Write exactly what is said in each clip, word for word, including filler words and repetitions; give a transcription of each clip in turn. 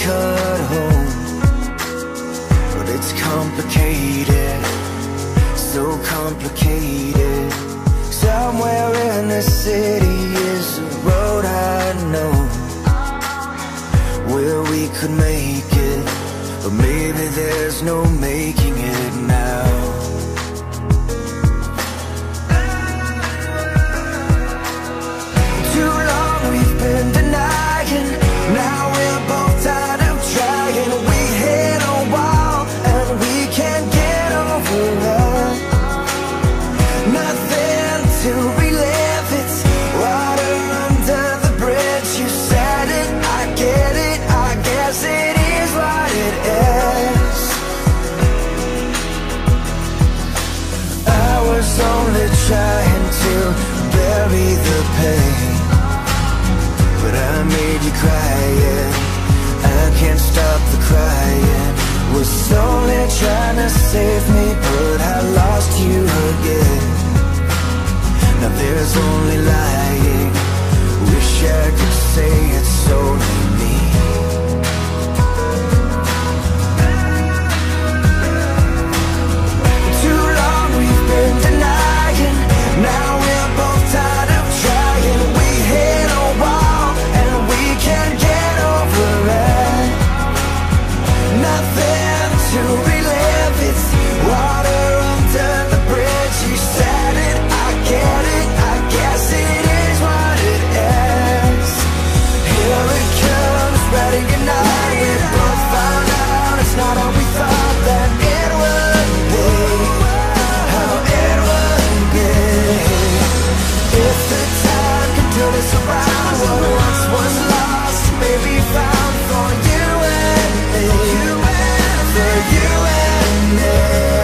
shortcut home, but it's complicated, so complicated. Somewhere in the city is a road I know, where we could make it, but maybe there's no making it now. Too long we've been denying, now we're both tired of trying. We hit a wall and we can't get over it. Nothing to relive, it's water under the bridge. You said it, I get it, I guess it is what it is. I was only trying to bury the pain, but I made you cry, yeah. I can't stop the crying. Was only trying to save me, but I lost you again. Now there's only lying. Wish I could say it's only me. Too long we've been denying, now we're both tired of trying. We hit a wall and we can't get over it. Nothing to relive, it's water under the bridge. You said it, I get it, I guess it is what it is. Here it comes, ready or not, we both found out it's not how we thought that it would be, how it would be. If the time could turn us around, what once was lost may be found for you and me, for you and me.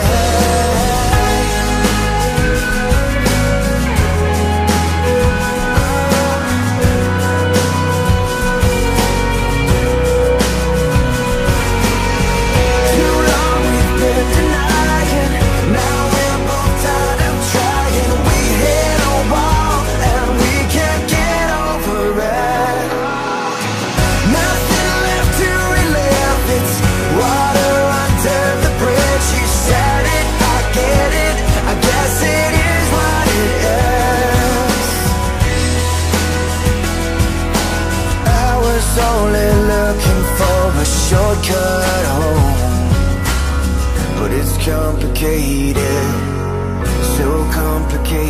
Too long we've been denying, now we're both tired of trying. We hit a wall and we can't get over it. Nothing left to relive, it's water under the bridge. You said it, I get it, I guess it is what it is. I was only looking for a shortcut home, but it's complicated, so complicated.